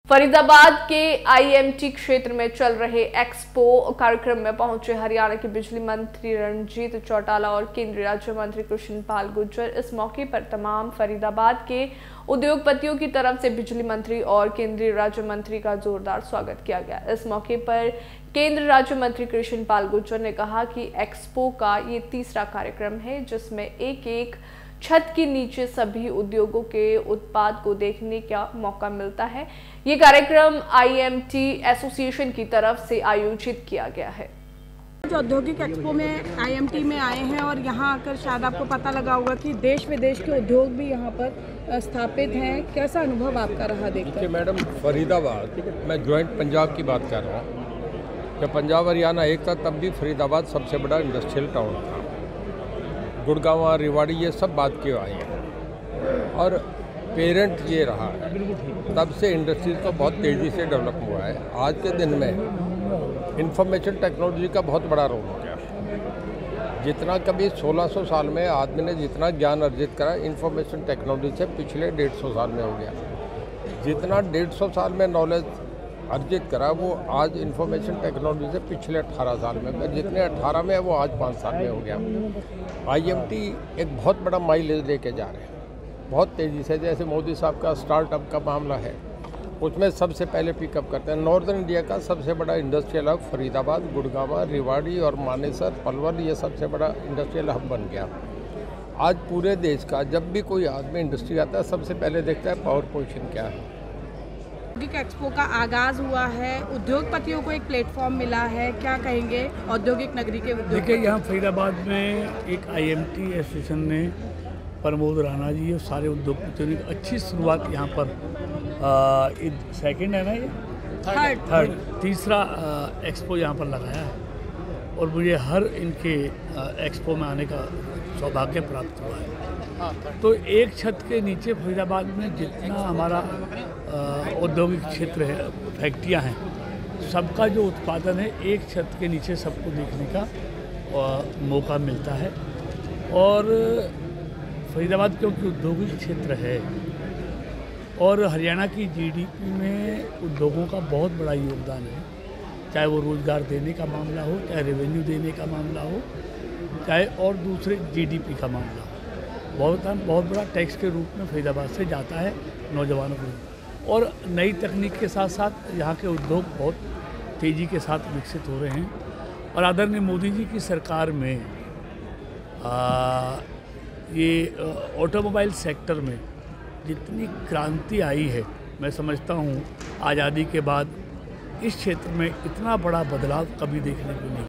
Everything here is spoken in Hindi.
फरीदाबाद के आईएमटी क्षेत्र में चल रहे एक्सपो कार्यक्रम में पहुंचे हरियाणा के बिजली मंत्री रणजीत चौटाला और केंद्रीय राज्य मंत्री कृष्ण पाल गुर्जर। इस मौके पर तमाम फरीदाबाद के उद्योगपतियों की तरफ से बिजली मंत्री और केंद्रीय राज्य मंत्री का जोरदार स्वागत किया गया। इस मौके पर केंद्रीय राज्य मंत्री कृष्ण पाल गुर्जर ने कहा कि एक्सपो का ये तीसरा कार्यक्रम है जिसमें एक छत के नीचे सभी उद्योगों के उत्पाद को देखने का मौका मिलता है। ये कार्यक्रम आईएमटी एसोसिएशन की तरफ से आयोजित किया गया है। जो औद्योगिक एक्सपो में आईएमटी में आए हैं और यहाँ आकर शायद आपको पता लगा होगा कि देश विदेश के उद्योग भी यहाँ पर स्थापित हैं। कैसा अनुभव आपका रहा देखकर? मैडम, फरीदाबाद, मैं ज्वाइंट पंजाब की बात कर रहा हूँ। जब पंजाब हरियाणा एक था तब भी फरीदाबाद सबसे बड़ा इंडस्ट्रियल टाउन था। गुड़गांव, रेवाड़ी, ये सब बात के आए हैं और पेरेंट ये रहा है। तब से इंडस्ट्रीज को बहुत तेज़ी से डेवलप हुआ है। आज के दिन में इंफॉर्मेशन टेक्नोलॉजी का बहुत बड़ा रोल हो गया। जितना कभी 1600 साल में आदमी ने जितना ज्ञान अर्जित करा इंफॉर्मेशन टेक्नोलॉजी से पिछले 150 साल में हो गया। जितना 150 साल में नॉलेज अर्जित करा वो आज इंफॉर्मेशन टेक्नोलॉजी से पिछले 18 साल में, जितने 18 में है वो आज 5 साल में हो गया। आईएमटी एक बहुत बड़ा माइलेज लेके जा रहे हैं बहुत तेज़ी से। जैसे मोदी साहब का स्टार्टअप का मामला है उसमें सबसे पहले पिकअप करते हैं। नॉर्दर्न इंडिया का सबसे बड़ा इंडस्ट्रियल हब फरीदाबाद, गुड़गांव, रेवाड़ी और मानेसर, पलवल, ये सबसे बड़ा इंडस्ट्रियल हब बन गया। आज पूरे देश का जब भी कोई आदमी इंडस्ट्री आता है सबसे पहले देखता है पावर पोजीशन क्या है। औद्योगिक एक्सपो का आगाज हुआ है, उद्योगपतियों को एक प्लेटफॉर्म मिला है, क्या कहेंगे औद्योगिक नगरी के उद्योग? देखिए, यहाँ फरीदाबाद में एक आईएमटी एसोसिएशन ने प्रमोद राणा जी और सारे उद्योगपतियों ने अच्छी शुरुआत यहाँ पर सेकंड है ना, ये थर्ड तीसरा एक्सपो यहाँ पर लगाया है और मुझे हर इनके एक्सपो में आने का सौभाग्य प्राप्त हुआ है। तो एक छत के नीचे फरीदाबाद में जितना हमारा औद्योगिक क्षेत्र है, फैक्ट्रियाँ हैं, सबका जो उत्पादन है एक छत के नीचे सबको देखने का मौका मिलता है। और फरीदाबाद क्योंकि औद्योगिक क्षेत्र है और हरियाणा की जीडीपी में उद्योगों का बहुत बड़ा योगदान है, चाहे वो रोज़गार देने का मामला हो, चाहे रेवेन्यू देने का मामला हो, चाहे और दूसरे जीडीपी का मामला हो। बहुत बड़ा टैक्स के रूप में फरीदाबाद से जाता है नौजवानों को। और नई तकनीक के साथ साथ यहाँ के उद्योग बहुत तेज़ी के साथ विकसित हो रहे हैं। और आदरणीय मोदी जी की सरकार में ये ऑटोमोबाइल सेक्टर में जितनी क्रांति आई है, मैं समझता हूँ आज़ादी के बाद इस क्षेत्र में इतना बड़ा बदलाव कभी देखने को नहीं।